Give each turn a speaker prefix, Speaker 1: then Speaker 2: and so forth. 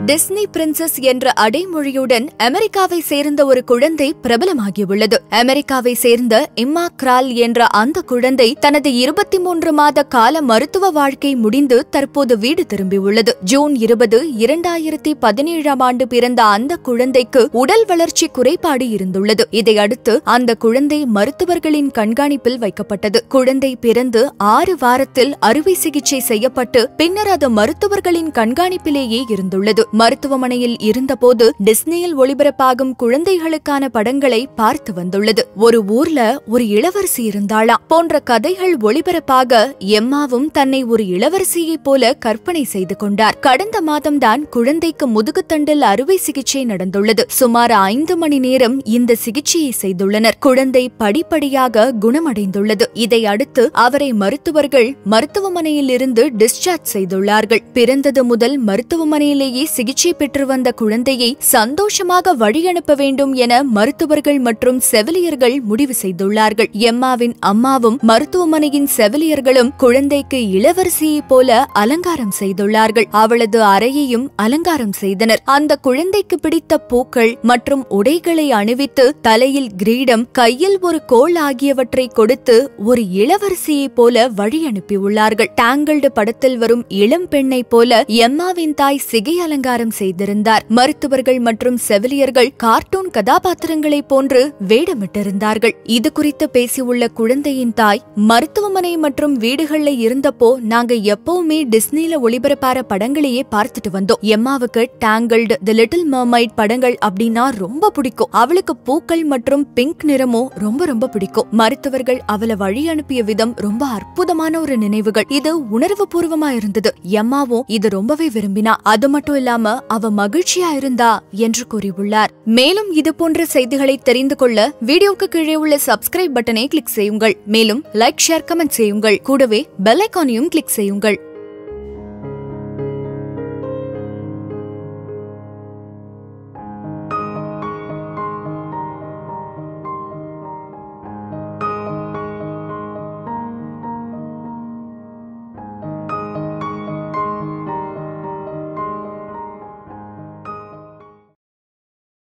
Speaker 1: Disney princess என்ற அடைமொழியுடன் அமெரிக்காவை சேர்ந்த ஒரு குழந்தை பிரபலமாகியுள்ளது. அமெரிக்காவை சேர்ந்த இம்மா கிரால் என்ற அந்த குழந்தை தனது 23 மாத கால மருத்துவ வாழ்க்கை முடிந்து தற்போது வீடு திரும்பியுள்ளது. ஜூன் 20, 2017 ஆண்டு பிறந்த அந்த குழந்தைக்கு உடல் வளர்ச்சி குறைபாடு இருந்துள்ளது. இதையடுத்து அந்த குழந்தை மருத்துவர்களின் கண்காணிப்பில் வைக்கப்பட்டது. குழந்தை பிறந்து 6 வாரத்தில் அறுவை சிகிச்சை செய்யப்பட்டு பின்னர் அது மருத்துவர்களின் கண்காணிப்பிலேயே இருந்துள்ளது. மருத்துவமனையில் இருந்தபோது டிஸ்னியில் ஒளிபரப்பாகும் குழந்தைகளுக்கான படங்களை பார்த்து வந்துள்ளது. ஒரு ஊர்ல ஒரு இளவரசி இருந்தாளாம் போன்ற கதைகள் ஒளிபரப்பாக எம்மாவும் தன்னை ஒரு இளவரசியைப் போல கற்பனை செய்து கொண்டார். கடந்த மாதம்தான் குழந்தைக்கு முதுகுத்தண்டில் அறுவை சிகிச்சை நடந்துள்ளது. சுமார் 5 மணி நேரம் இந்த சிகிச்சையை செய்துள்ளனர். குழந்தை படிப்படியாக குணமடைந்துள்ளது. இதை அடுத்து அவரை மருத்துவர்கள் மருத்துவமனையில் இருந்து டிஸ்சார்ஜ் செய்துள்ளார்கள். பிறந்தது முதல் மருத்துவமனையிலேயே சிகிச்சை பெற்று வந்த குழந்தையை சந்தோஷமாக வழியனுப்ப வேண்டும் என மருத்துவர்கள் மற்றும் செவிலியர்கள் முடிவு செய்துள்ளார்கள். எம்மாவின் அம்மாவும் மருத்துவமனையின் செவிலியர்களும் குழந்தைக்கு இளவரசியைப் போல அலங்காரம் செய்துள்ளார்கள். அவளது அறையையும் அலங்காரம் செய்தனர். அந்த குழந்தைக்கு பிடித்த பூக்கள் மற்றும் உடைகளை அணிவித்து தலையில் கிரீடம், கையில் ஒரு கோல் ஆகியவற்றை கொடுத்து ஒரு இளவரசியைப் போல வழி அனுப்பியுள்ளார்கள். டாங்கிள்டு படத்தில் வரும் இளம் பெண்ணை போல எம்மாவின் தாய் சிகை அலங்காரம் செய்திருந்தார். மருத்துவர்கள் மற்றும் செவிலியர்கள் கார்ட்டூன் கதாபாத்திரங்களை போன்று வேடமிட்டிருந்தார்கள். இது குறித்து பேசியுள்ள குழந்தையின் தாய், மருத்துவமனை மற்றும் வீடுகள்ல இருந்தப்போ நாங்க எப்பவுமே டிஸ்னில ஒளிபரப்பார படங்களையே பார்த்துட்டு வந்தோம். எம்மாவுக்கு டாங்கிள்டு, தி லிட்டில் மர்மைட் படங்கள் அப்படின்னா ரொம்ப பிடிக்கும். அவளுக்கு பூக்கள் மற்றும் பிங்க் நிறமும் ரொம்ப பிடிக்கும். மருத்துவர்கள் அவளை வழி அனுப்பிய விதம் ரொம்ப அற்புதமான ஒரு நினைவுகள். இது உணர்வு பூர்வமா இருந்தது. எம்மாவும் இது ரொம்பவே விரும்பினா. அது மட்டும் இல்லாம அவ மகிழ்ச்சியா இருந்தா என்று கூறியுள்ளார். மேலும் இது போன்ற செய்திகளை தெரிந்து கொள்ள வீடியோக்கு கீழே உள்ள சப்ஸ்கிரைப் பட்டனை கிளிக் செய்யுங்கள். மேலும் லைக், ஷேர், கமெண்ட் செய்யுங்கள். கூடவே பெல் ஐகானையும் கிளிக் செய்யுங்கள்.